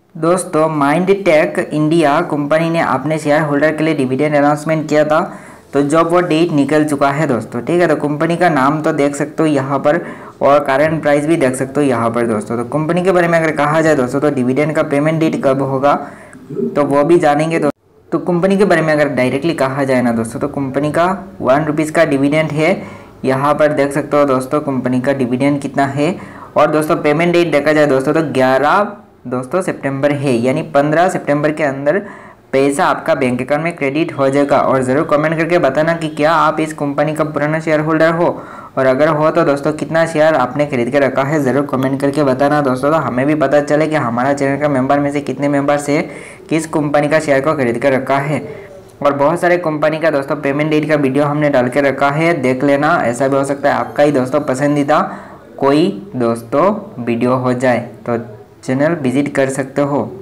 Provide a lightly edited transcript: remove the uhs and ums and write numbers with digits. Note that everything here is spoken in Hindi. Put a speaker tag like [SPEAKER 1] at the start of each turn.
[SPEAKER 1] दोस्तों माइंड टेक इंडिया कंपनी ने अपने शेयर होल्डर के लिए डिविडेंड अनाउंसमेंट किया था। तो जब वो डेट निकल चुका है दोस्तों, ठीक है। तो कंपनी का नाम तो देख सकते हो यहाँ पर और करंट प्राइस भी देख सकते हो यहाँ पर दोस्तों। तो कंपनी के बारे में अगर कहा जाए दोस्तों, तो डिविडेंड का पेमेंट डेट कब होगा तो वो भी जानेंगे दोस्तों। तो कंपनी के बारे में अगर डायरेक्टली कहा जाए ना दोस्तों, तो कंपनी का 1 रुपीज़ का डिविडेंड है। यहाँ पर देख सकते हो दोस्तों कंपनी का डिविडेंड कितना है। और दोस्तों पेमेंट डेट देखा जाए दोस्तों, तो 11 सितंबर है, यानी 15 सितंबर के अंदर पैसा आपका बैंक अकाउंट में क्रेडिट हो जाएगा। और ज़रूर कमेंट करके बताना कि क्या आप इस कंपनी का पुराना शेयर होल्डर हो, और अगर हो तो दोस्तों कितना शेयर आपने खरीद के रखा है, ज़रूर कमेंट करके बताना दोस्तों। तो हमें भी पता चले कि हमारा चैनल का मेंबर में से कितने मेंबर्स है किस कंपनी का शेयर को खरीद कर रखा है। और बहुत सारे कंपनी का दोस्तों पेमेंट डेट का वीडियो हमने डाल के रखा है, देख लेना। ऐसा भी हो सकता है आपका ही दोस्तों पसंदीदा कोई दोस्तों वीडियो हो जाए, तो चैनल विजिट कर सकते हो।